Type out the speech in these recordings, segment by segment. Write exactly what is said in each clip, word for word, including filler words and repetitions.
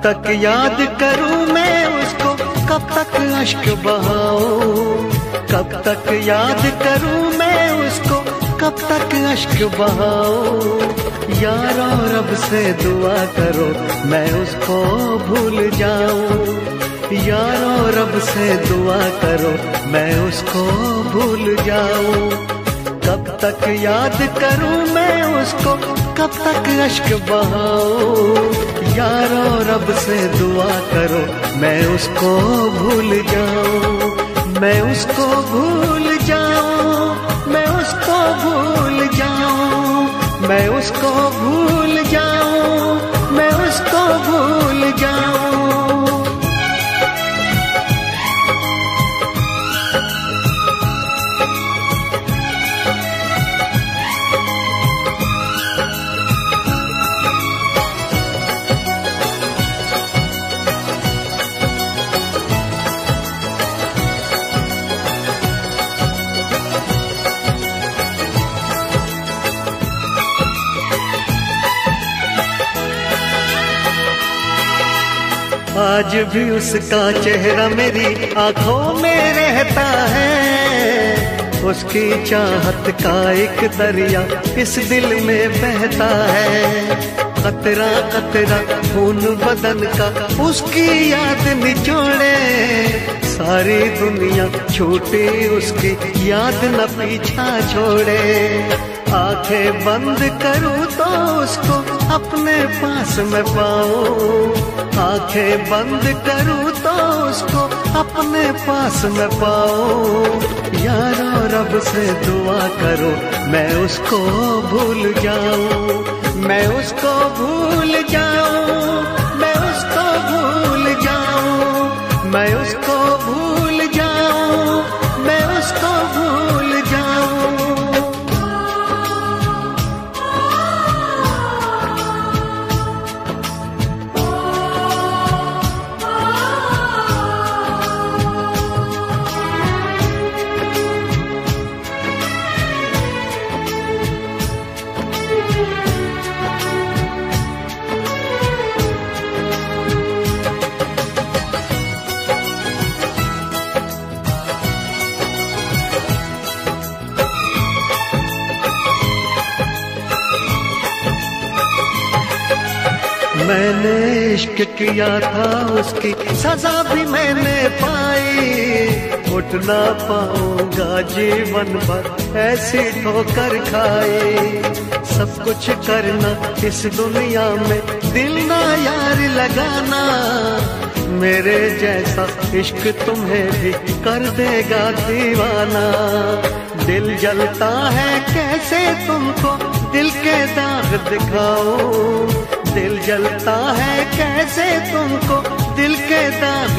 तक याद करूं मैं उसको, कब तक अश्क बहाऊं, कब तक याद करूं मैं उसको, कब तक अश्क बहाऊं। यारो रब से दुआ करो मैं उसको भूल जाऊं, यारो रब से दुआ करो मैं उसको भूल जाऊं। कब तक याद करूं मैं उसको, कब तक अश्क बहाऊं। यारो रब से दुआ करो मैं उसको भूल जाऊं, मैं उसको भूल जाऊं, मैं उसको भूल जाऊं, मैं उसको भूल जाऊं, मैं उसको भूल जाऊं। आज भी उसका चेहरा मेरी आंखों में रहता है, उसकी चाहत का एक दरिया इस दिल में बहता है। कतरा कतरा खून बदन का उसकी याद निचोड़े, सारी दुनिया छूटी उसकी याद न पीछा छोड़े। आंखें बंद करूं तो उसको अपने पास में पाऊं, आंखें बंद करूं तो उसको अपने पास में पाऊं। यारो रब से दुआ करो मैं उसको भूल जाऊं, मैं उसको भूल जाऊं, मैं उसको भूल जाऊं, मैं उसको भूल जाऊं, मैं उसको भूल जाऊं। मैंने इश्क किया था उसकी सजा भी मैंने पाई, उठ ना पाऊंगा जीवन भर ऐसी ठोकर खाई। सब कुछ करना इस दुनिया में दिल ना यार लगाना, मेरे जैसा इश्क तुम्हें भी कर देगा दीवाना। दिल जलता है कैसे तुमको दिल के दाग दिखाऊं, दिल जलता है कैसे तुमको दिल के दाग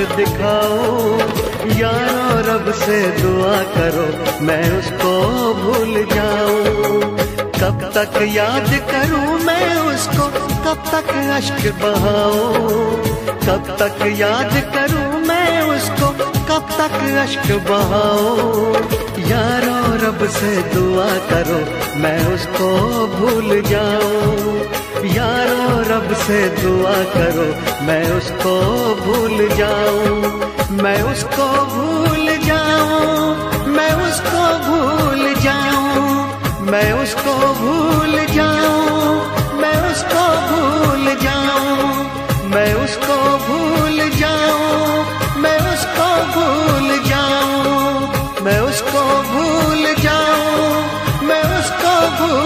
दिखाऊं। यारो रब से दुआ करो मैं उसको भूल जाऊं, कब तक याद करूं मैं उसको, कब तक अश्क बहाऊं, कब तक याद करूं मैं उसको, कब तक अश्क बहाऊं। यारो रब से दुआ करो मैं उसको भूल जाऊं, यारो रब से दुआ करो मैं उसको भूल जाऊं, मैं उसको भूल जाऊं, मैं उसको भूल जाऊं, मैं उसको भूल जाऊं, मैं उसको भूल जाऊं, मैं उसको भूल जाऊं, मैं उसको भूल जाऊं, मैं उसको भूल जाऊं, मैं उसको भूल।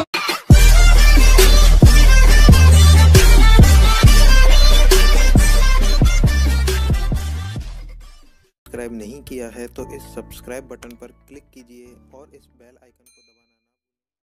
सब्सक्राइब नहीं किया है तो इस सब्सक्राइब बटन पर क्लिक कीजिए और इस बेल आइकन को दबाना